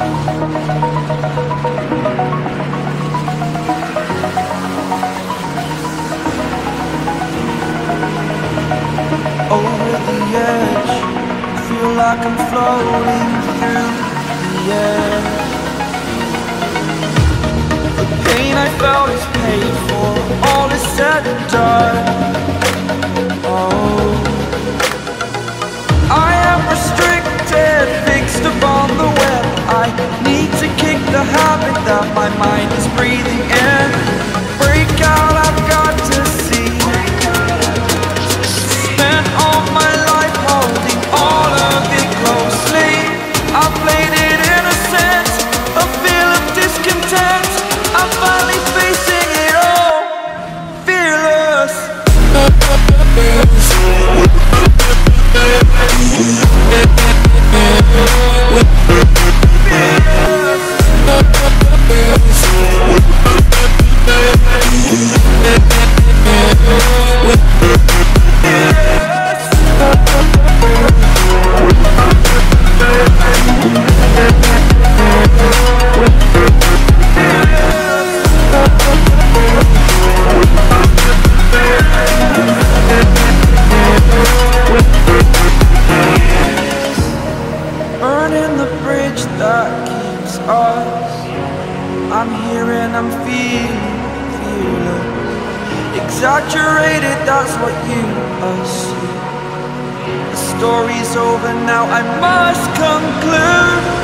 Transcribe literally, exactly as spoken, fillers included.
Over the edge, feel like I'm floating through the air. The pain I felt is paid for, all is said and done. Oh, I am restricted, fixed upon the web. I need to kick the habit that my mind is breathing in. Break out, I've got to see. Spent all my life holding all of it closely. I played it innocent, a feel of discontent. I'm finally facing it all, fearless. Burning the bridge that keeps us. I'm here and I'm feeling, feeling exaggerated, that's what you assume. The story's over now, I must conclude.